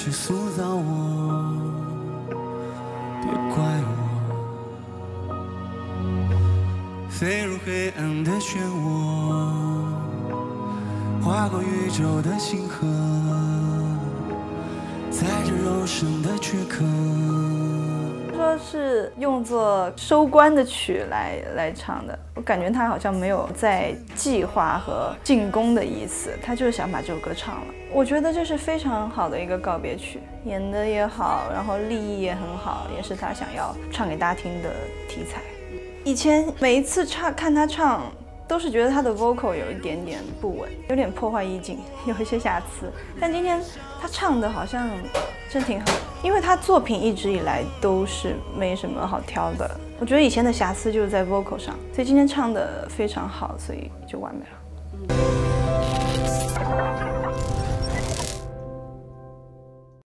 去塑造我，别怪我飞入黑暗的漩涡，划过宇宙的星河，在这肉身的躯壳。 说是用作收官的曲来唱的，我感觉他好像没有在计划和进攻的意思，他就是想把这首歌唱了。我觉得这是非常好的一个告别曲，演的也好，然后立意也很好，也是他想要唱给大家听的题材。以前每一次看他唱，都是觉得他的 vocal 有一点点不稳，有点破坏意境，有一些瑕疵。但今天他唱的好像真挺好，因为他作品一直以来都是没什么好挑的。我觉得以前的瑕疵就是在 vocal 上，所以今天唱的非常好，所以就完美了。